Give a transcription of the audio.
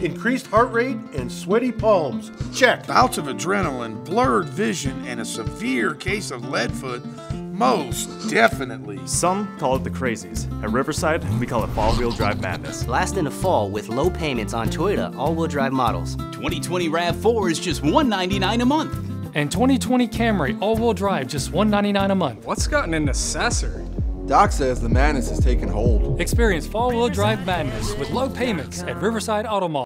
increased heart rate, and sweaty palms. Check. Bouts of adrenaline, blurred vision, and a severe case of lead foot? Most definitely. Some call it the crazies. At Riverside, we call it fall-wheel drive madness. Last in the fall with low payments on Toyota all-wheel drive models. 2020 RAV4 is just $199 a month. And 2020 Camry all-wheel drive just $199 a month. What's gotten into Sasser? Doc says the madness is taking hold. Experience fall-wheel drive madness with low payments at Riverside Auto Mall.